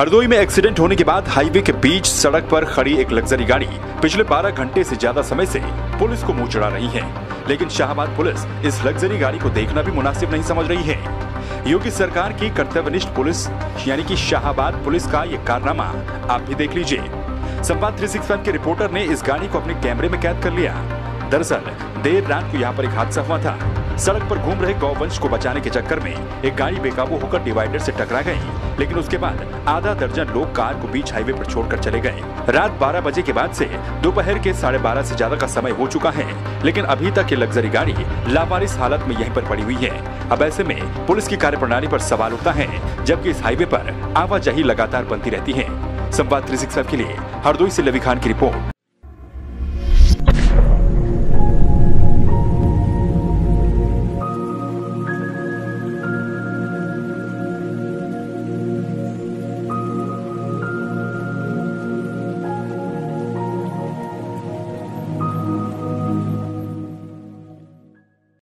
हरदोई में एक्सीडेंट होने के बाद हाईवे के बीच सड़क पर खड़ी एक लग्जरी गाड़ी पिछले 12 घंटे से ज्यादा समय से पुलिस को मुंह चढ़ा रही है, लेकिन शाहाबाद पुलिस इस लग्जरी गाड़ी को देखना भी मुनासिब नहीं समझ रही है। योगी सरकार की कर्तव्यनिष्ठ पुलिस यानी कि शाहाबाद पुलिस का ये कारनामा आप भी देख लीजिए। संवाद 365 के रिपोर्टर ने इस गाड़ी को अपने कैमरे में कैद कर लिया। दरअसल देर रात को यहाँ पर एक हादसा हुआ था। सड़क पर घूम रहे गौवंश को बचाने के चक्कर में एक गाड़ी बेकाबू होकर डिवाइडर से टकरा गई, लेकिन उसके बाद आधा दर्जन लोग कार को बीच हाईवे पर छोड़कर चले गए। रात 12 बजे के बाद से दोपहर के 12:30 से ज्यादा का समय हो चुका है, लेकिन अभी तक ये लग्जरी गाड़ी लावारिस हालत में यहीं पर पड़ी हुई है। अब ऐसे में पुलिस की कार्यप्रणाली पर सवाल उठता है, जबकि इस हाईवे पर आवाजाही लगातार बनती रहती है। संवाद 365 के लिए हरदोई से लवी खान की रिपोर्ट।